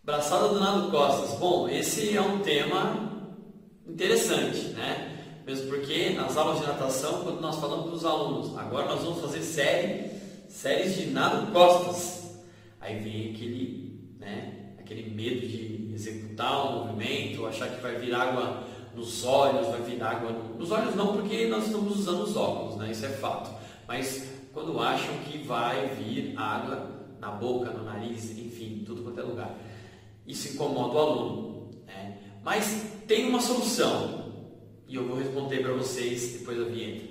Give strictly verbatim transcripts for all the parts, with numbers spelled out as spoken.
Braçada do nado costas. Bom, esse é um tema interessante, né? Mesmo porque nas aulas de natação, quando nós falamos para os alunos, agora nós vamos fazer série, séries de nado costas. Aí vem aquele, né, aquele medo de executar um movimento, achar que vai vir água nos olhos, vai vir água no... nos olhos não, porque nós estamos usando os óculos, né? Isso é fato. Mas quando acham que vai vir água na boca, no nariz, enfim, tudo quanto é lugar. Isso incomoda o aluno, né? Mas tem uma solução e eu vou responder para vocês depois da vinheta.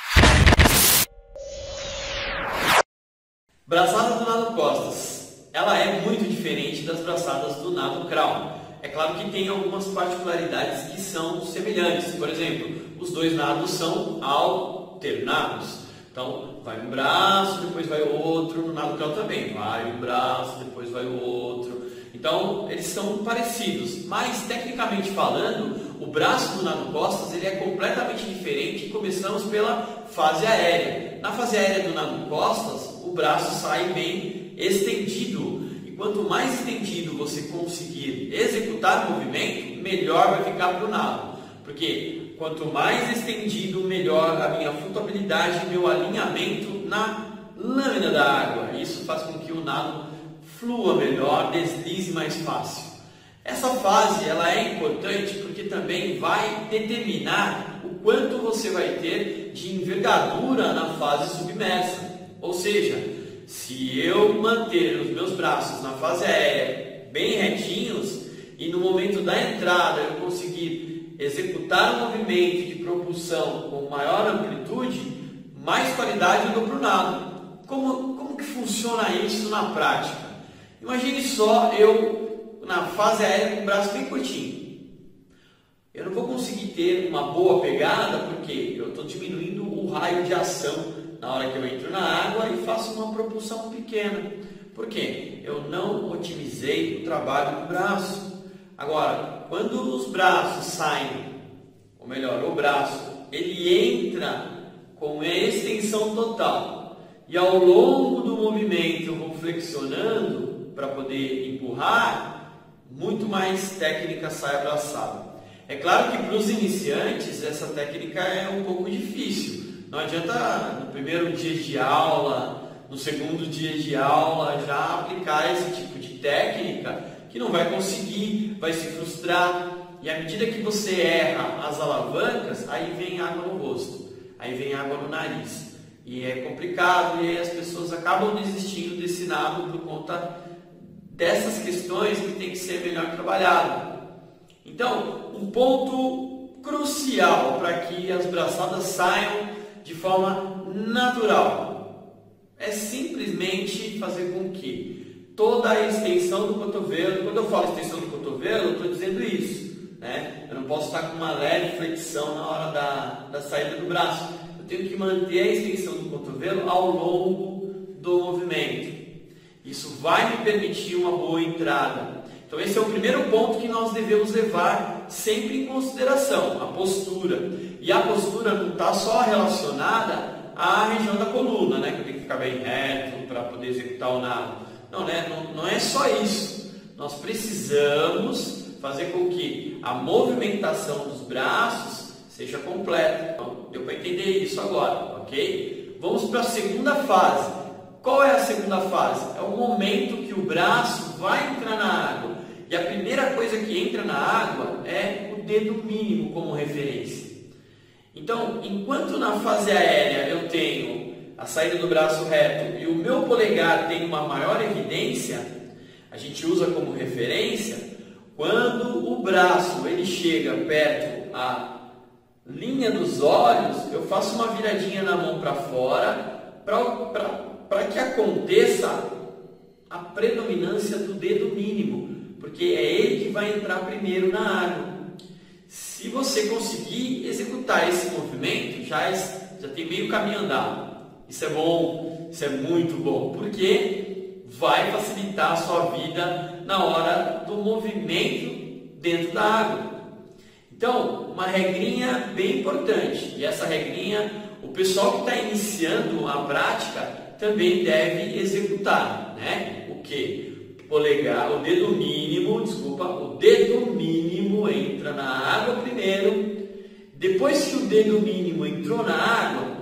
Braçada do nado costas, ela é muito diferente das braçadas do nado crawl. É claro que tem algumas particularidades que são semelhantes. Por exemplo, os dois nados são alternados. Então, vai um braço, depois vai o outro. No nado crawl também, vai um braço, depois vai o outro. Então, eles são parecidos, mas tecnicamente falando, o braço do nado costas ele é completamente diferente. Começamos pela fase aérea. Na fase aérea do nado costas, o braço sai bem estendido. E quanto mais estendido você conseguir executar o movimento, melhor vai ficar para o nado. Porque quanto mais estendido, melhor a minha flutuabilidade e meu alinhamento na lâmina da água. Isso faz com que o nado flua melhor, deslize mais fácil. Essa fase ela é importante porque também vai determinar o quanto você vai ter de envergadura na fase submersa. Ou seja, se eu manter os meus braços na fase aérea bem retinhos e no momento da entrada eu conseguir executar um movimento de propulsão com maior amplitude, mais qualidade eu dou para o nado. Como, como que funciona isso na prática? Imagine só eu na fase aérea com o braço bem curtinho. Eu não vou conseguir ter uma boa pegada porque eu estou diminuindo o raio de ação na hora que eu entro na água e faço uma propulsão pequena. Por quê? Eu não otimizei o trabalho do braço. Agora, quando os braços saem, ou melhor, o braço, ele entra com a extensão total. E ao longo do movimento eu vou flexionando para poder empurrar, muito mais técnica sai abraçada. É claro que para os iniciantes essa técnica é um pouco difícil. Não adianta no primeiro dia de aula, no segundo dia de aula já aplicar esse tipo de técnica que não vai conseguir, vai se frustrar. E à medida que você erra as alavancas, aí vem água no rosto, aí vem água no nariz. E é complicado e aí as pessoas acabam desistindo desse nado por conta dessas questões que tem que ser melhor trabalhado. Então, um ponto crucial para que as braçadas saiam de forma natural é simplesmente fazer com que toda a extensão do cotovelo, quando eu falo extensão do cotovelo, eu estou dizendo isso, né? Eu não posso estar com uma leve flexão na hora da, da saída do braço. Eu tenho que manter a extensão do cotovelo ao longo do movimento. Isso vai me permitir uma boa entrada. Então esse é o primeiro ponto que nós devemos levar sempre em consideração, a postura. E a postura não está só relacionada à região da coluna, né? Que eu tenho que ficar bem reto para poder executar o nado. Não, né? não, não é só isso. Nós precisamos fazer com que a movimentação dos braços seja completa. Então, deu para entender isso agora, ok? Vamos para a segunda fase. Qual é a segunda fase? É o momento que o braço vai entrar na água. E a primeira coisa que entra na água é o dedo mínimo como referência. Então, enquanto na fase aérea eu tenho a saída do braço reto e o meu polegar tem uma maior evidência, a gente usa como referência, quando o braço ele chega perto à linha dos olhos, eu faço uma viradinha na mão para fora para para que aconteça a predominância do dedo mínimo, porque é ele que vai entrar primeiro na água. Se você conseguir executar esse movimento, já, já tem meio caminho andado. Isso é bom, isso é muito bom, porque vai facilitar a sua vida na hora do movimento dentro da água. Então, uma regrinha bem importante, e essa regrinha, o pessoal que está iniciando a prática também deve executar, né? O que? polegar, o dedo mínimo, desculpa, o dedo mínimo entra na água primeiro. Depois que o dedo mínimo entrou na água,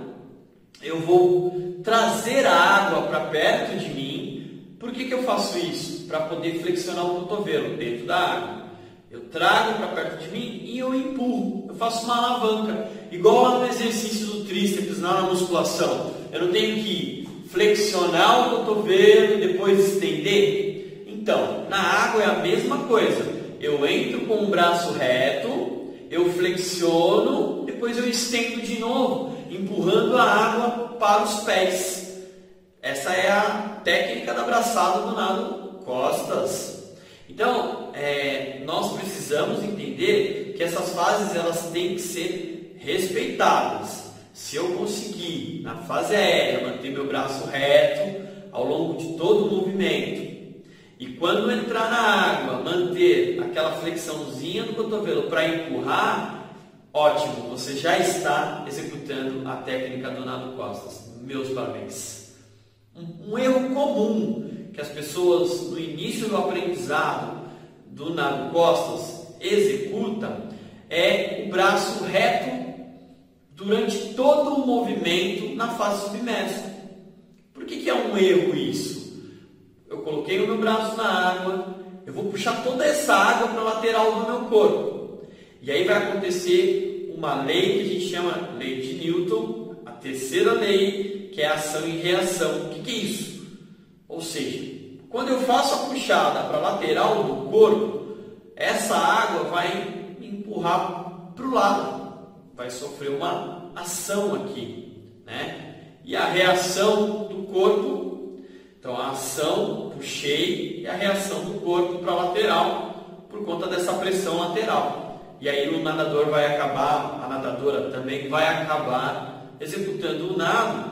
eu vou trazer a água para perto de mim. Por que que eu faço isso? Para poder flexionar o cotovelo dentro da água. Eu trago para perto de mim e eu empurro. Eu faço uma alavanca, igual lá no exercício do tríceps, lá na musculação. Eu não tenho que flexionar o cotovelo e depois estender. Então, na água é a mesma coisa. Eu entro com o braço reto, eu flexiono, depois eu estendo de novo, empurrando a água para os pés. Essa é a técnica da braçada do nado costas. Então, é, nós precisamos entender que essas fases elas têm que ser respeitadas. Se eu conseguir, na fase aérea, manter meu braço reto ao longo de todo o movimento, e quando entrar na água, manter aquela flexãozinha do cotovelo para empurrar, ótimo, você já está executando a técnica do nado costas. Meus parabéns. Um, um erro comum que as pessoas no início do aprendizado do nado costas executam é o braço reto durante todo o movimento na fase submersa. Por que que é um erro isso? Eu coloquei o meu braço na água, eu vou puxar toda essa água para a lateral do meu corpo. E aí vai acontecer uma lei que a gente chama lei de Newton, a terceira lei, que é ação e reação. O que que é isso? Ou seja, quando eu faço a puxada para a lateral do corpo, essa água vai me empurrar para o lado, vai sofrer uma ação aqui, né? E a reação do corpo, então a ação, puxei, e a reação do corpo para a lateral, por conta dessa pressão lateral. E aí o nadador vai acabar, a nadadora também vai acabar executando o nado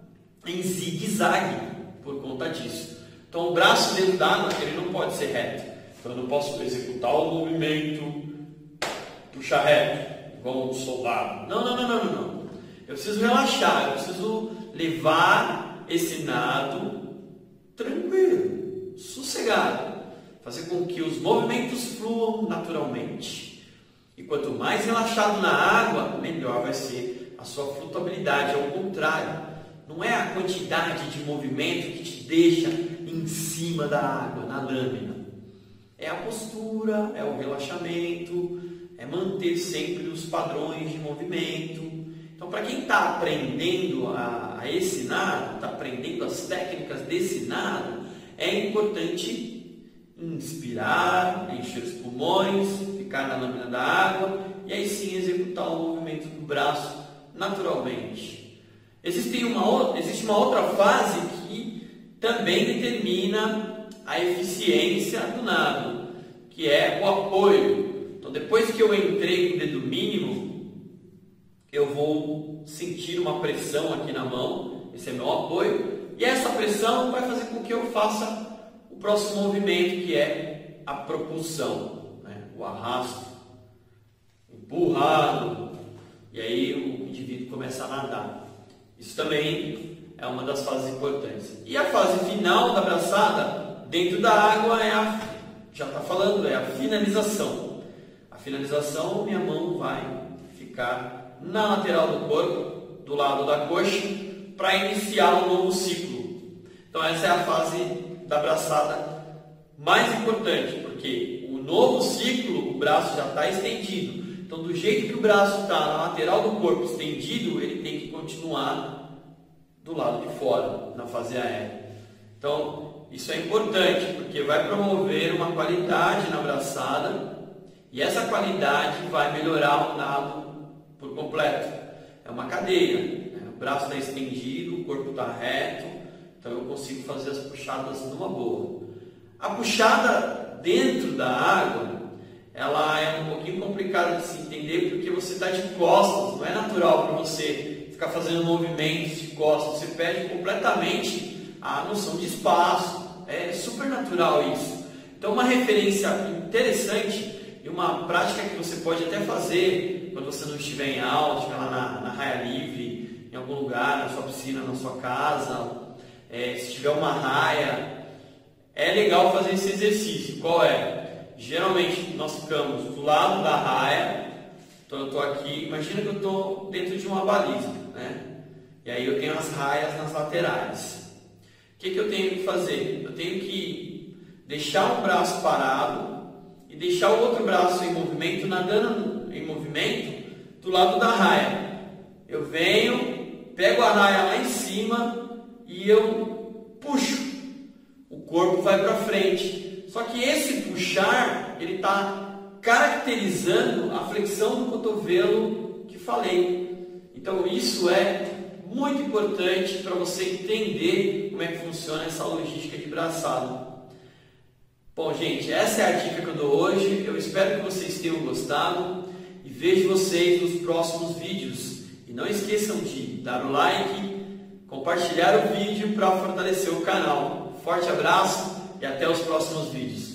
em zigue-zague por conta disso. Então o braço dentro d'água, ele não pode ser reto. Então eu não posso executar o movimento, puxar reto, igual um soldado. Não, não, não, não, não, não. Eu preciso relaxar, eu preciso levar esse nado tranquilo, sossegado, fazer com que os movimentos fluam naturalmente. E quanto mais relaxado na água, melhor vai ser a sua flutuabilidade. Ao contrário, não é a quantidade de movimento que te deixa em cima da água, na lâmina. É a postura, é o relaxamento, é manter sempre os padrões de movimento. Então, para quem está aprendendo a, a esse nado, está aprendendo as técnicas desse nado, é importante inspirar, encher os pulmões, ficar na lâmina da água e aí sim executar o movimento do braço naturalmente. Existe uma, existe uma outra fase que também determina a eficiência do nado, que é o apoio. Então, depois que eu entrei com o dedo mínimo, eu vou sentir uma pressão aqui na mão, esse é meu apoio, e essa pressão vai fazer com que eu faça o próximo movimento, que é a propulsão, né? O arrasto, empurrado, e aí o indivíduo começa a nadar. Isso também é uma das fases importantes. E a fase final da braçada, dentro da água, é a, já está falando, é a finalização. A finalização, minha mão vai ficar na lateral do corpo, do lado da coxa, para iniciar um novo ciclo. Então essa é a fase da braçada mais importante, porque o novo ciclo, o braço já está estendido. Então do jeito que o braço está na lateral do corpo estendido, ele tem que continuar do lado de fora, na fase aérea. Então isso é importante, porque vai promover uma qualidade na braçada, e essa qualidade vai melhorar o nado por completo. É uma cadeia, né? O braço está estendido, o corpo está reto, então eu consigo fazer as puxadas numa boa. A puxada dentro da água, ela é um pouquinho complicada de se entender, porque você está de costas, não é natural para você ficar fazendo movimentos de costas, você perde completamente a noção de espaço, é super natural isso. Então uma referência interessante e uma prática que você pode até fazer quando você não estiver em aula, estiver lá na, na raia livre, em algum lugar, na sua piscina, na sua casa, é, se tiver uma raia, é legal fazer esse exercício. Qual é? Geralmente nós ficamos do lado da raia. Então eu estou aqui, imagina que eu estou dentro de uma baliza, né? E aí eu tenho as raias nas laterais. O que, que eu tenho que fazer? Eu tenho que deixar um braço parado e deixar o outro braço em movimento, nadando em movimento do lado da raia. Eu venho, pego a raia lá em cima e eu puxo. O corpo vai para frente. Só que esse puxar, ele está caracterizando a flexão do cotovelo que falei. Então isso é muito importante para você entender como é que funciona essa logística de braçada. Bom, gente, essa é a dica que eu dou hoje. Eu espero que vocês tenham gostado e vejo vocês nos próximos vídeos. E não esqueçam de dar o like, compartilhar o vídeo para fortalecer o canal. Forte abraço e até os próximos vídeos.